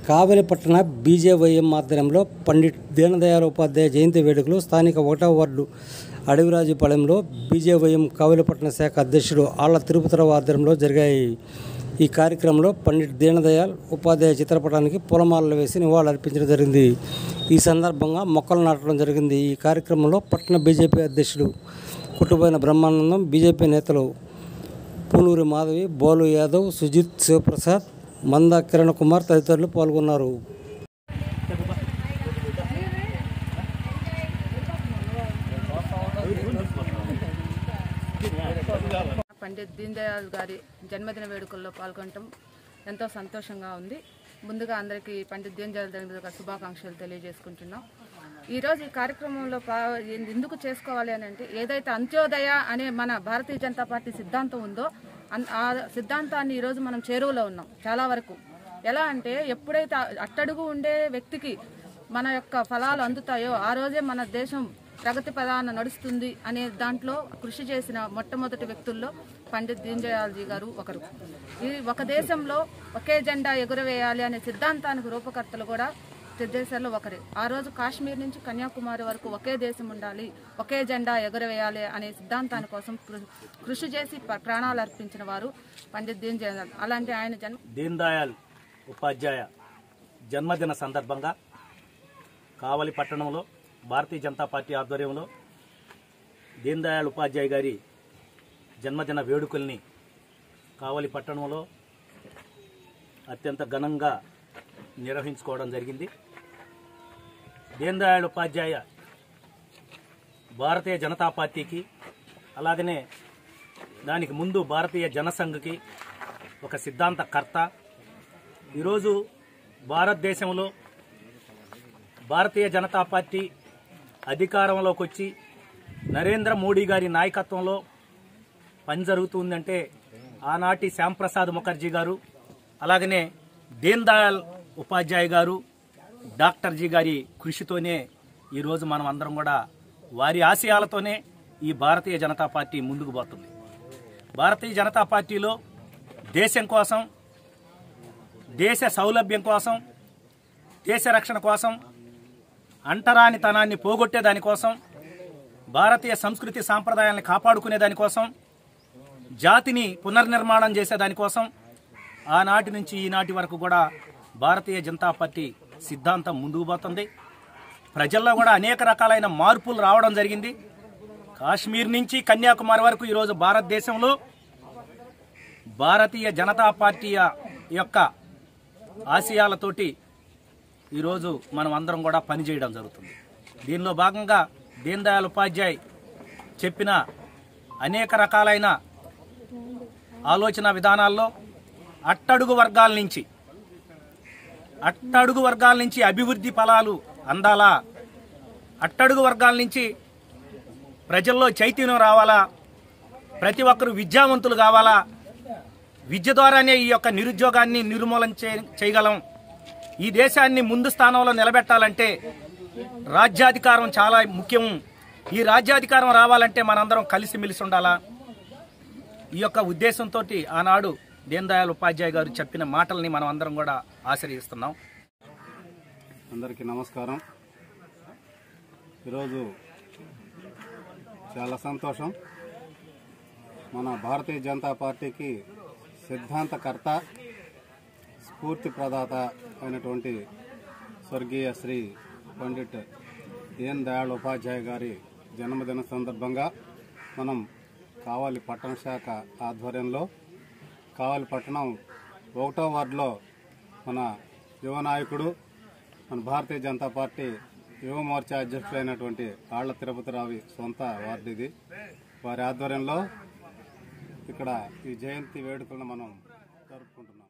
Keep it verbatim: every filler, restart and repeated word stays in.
కావలి పట్టణ బీజేవైఎం ఆధ్వర్యంలో పండిట్ దీనదయాళ్ ఉపాధ్యాయ జయంతి వేడుకలు స్థానిక ఒకటవ వార్డు అడవిరాజుపాలెంలో బీజేవైఎం కావలి పట్టణ శాఖ అధ్యక్షుడు ఆళ్ల తిరుపతిరావు ఆధ్వర్యంలో జరిగాయి. ఈ కార్యక్రమంలో పండిట్ దీనదయాళ్ ఉపాధ్యాయ చిత్రపటానికి పూలమాలలు వేసి నివాళులర్పించడం జరిగింది. ఈ సందర్భంగా మొక్కలు నాటడం జరిగింది. ఈ కార్యక్రమంలో పట్టణ బీజేపీ అధ్యక్షుడు కుట్టుబోయిన బ్రహ్మానందం, బీజేపీ నేతలు పూనూరి మాధవి, బోలు యాదవ్, సుజిత్, శివప్రసాద్, మంద కిరణ్ కుమార్ తదితరులు పాల్గొన్నారు. పండిట్ దీనదయాళ్ గారి జన్మదిన వేడుకల్లో పాల్గొనడం ఎంతో సంతోషంగా ఉంది. ముందుగా అందరికీ పండిట్ దీనదయాళ్ గారి శుభాకాంక్షలు తెలియజేసుకుంటున్నాం. ఈరోజు ఈ కార్యక్రమంలో ఎందుకు చేసుకోవాలి అని అంటే, ఏదైతే అంత్యోదయ అనే మన భారతీయ జనతా పార్టీ సిద్ధాంతం ఉందో ఆ సిద్ధాంతాన్ని ఈరోజు మనం చేరువలో ఉన్నాం. చాలా వరకు ఎలా అంటే, ఎప్పుడైతే అట్టడుగు ఉండే వ్యక్తికి మన యొక్క ఫలాలు అందుతాయో ఆ రోజే మన దేశం ప్రగతి ప్రధాన నడుస్తుంది అనే దాంట్లో కృషి చేసిన మొట్టమొదటి వ్యక్తుల్లో పండిట్ దీనదయాళ్ గారు ఒకరు. ఈ ఒక దేశంలో ఒకే జెండా ఎగురవేయాలి అనే సిద్ధాంతానికి రూపకర్తలు కూడా దేశాల్లో ఒకరే. ఆ రోజు కాశ్మీర్ నుంచి కన్యాకుమారి వరకు ఒకే దేశం ఉండాలి, ఒకే జెండా ఎగురవేయాలి అనే సిద్ధాంతాని కోసం కృషి చేసి ప్రాణాలు అర్పించిన వారు పండిట్ దీనదయాళ్. అలాంటి ఆయన జన్మ దీనదయాళ్ ఉపాధ్యాయ జన్మదిన సందర్భంగా కావలి పట్టణంలో భారతీయ జనతా పార్టీ ఆధ్వర్యంలో దీనదయాళ్ ఉపాధ్యాయ గారి జన్మదిన వేడుకల్ని కావలి పట్టణంలో అత్యంత ఘనంగా నిర్వహించుకోవడం జరిగింది. దీనదయాళ్ ఉపాధ్యాయ భారతీయ జనతా పార్టీకి, అలాగనే దానికి ముందు భారతీయ జనసంఘ్కి ఒక సిద్ధాంతకర్త. ఈరోజు భారతదేశంలో భారతీయ జనతా పార్టీ అధికారంలోకి వచ్చి నరేంద్ర మోడీ గారి నాయకత్వంలో పని జరుగుతుందంటే ఆనాటి శ్యాంప్రసాద్ ముఖర్జీ గారు, అలాగనే దీనదయాళ్ ఉపాధ్యాయ గారు, డాక్టర్ జీ గారి కృషితోనే ఈరోజు మనం అందరం కూడా వారి ఆశయాలతోనే ఈ భారతీయ జనతా పార్టీ ముందుకు పోతుంది. భారతీయ జనతా పార్టీలో దేశం కోసం, దేశ సౌలభ్యం కోసం, దేశ రక్షణ కోసం, అంటరానితనాన్ని పోగొట్టే దానికోసం, భారతీయ సంస్కృతి సాంప్రదాయాలను కాపాడుకునే దానికోసం, జాతిని పునర్నిర్మాణం చేసేదానికోసం ఆనాటి నుంచి ఈనాటి వరకు కూడా భారతీయ జనతా పార్టీ సిద్ధాంతం ముందుకు పోతుంది. ప్రజల్లో కూడా అనేక రకాలైన మార్పులు రావడం జరిగింది. కాశ్మీర్ నుంచి కన్యాకుమారి వరకు ఈరోజు భారతదేశంలో భారతీయ జనతా పార్టీ యొక్క ఆశయాలతోటి ఈరోజు మనం అందరం కూడా పనిచేయడం జరుగుతుంది. దీనిలో భాగంగా దీనదయాళ్ ఉపాధ్యాయ్ చెప్పిన అనేక రకాలైన ఆలోచన విధానాల్లో అట్టడుగు వర్గాల నుంచి అట్టడుగు వర్గాల నుంచి అభివృద్ధి ఫలాలు అందాలా, అట్టడుగు వర్గాల నుంచి ప్రజల్లో చైతన్యం రావాలా, ప్రతి ఒక్కరు విద్యావంతులు కావాలా, విద్య ద్వారానే ఈ యొక్క నిరుద్యోగాన్ని నిర్మూలన చేయగలం. ఈ దేశాన్ని ముందు స్థానంలో నిలబెట్టాలంటే రాజ్యాధికారం చాలా ముఖ్యం. ఈ రాజ్యాధికారం రావాలంటే మనందరం కలిసిమెలిసి ఉండాలా. ఈ యొక్క ఉద్దేశంతో ఆనాడు దీనదయాళ్ ఉపాధ్యాయ గారు చెప్పిన మాటల్ని మనం అందరం కూడా ఆశ్రయిస్తున్నాం. అందరికీ నమస్కారం. ఈరోజు చాలా సంతోషం. మన భారతీయ జనతా పార్టీకి సిద్ధాంతకర్త, స్ఫూర్తి ప్రదాత అయినటువంటి స్వర్గీయ శ్రీ పండిట్ దీనదయాళ్ ఉపాధ్యాయ గారి జన్మదిన సందర్భంగా మనం కావలి పట్టణ శాఖ ఆధ్వర్యంలో కావలి పట్టణం ఒకటో వార్డులో మన యువ నాయకుడు, మన భారతీయ జనతా పార్టీ యువ మోర్చా అధ్యక్షుడైనటువంటి ఆళ్ల తిరుపతిరావు సొంత వార్డు ఇది. వారి ఆధ్వర్యంలో ఇక్కడ ఈ జయంతి వేడుకలను మనం జరుపుకుంటున్నాం.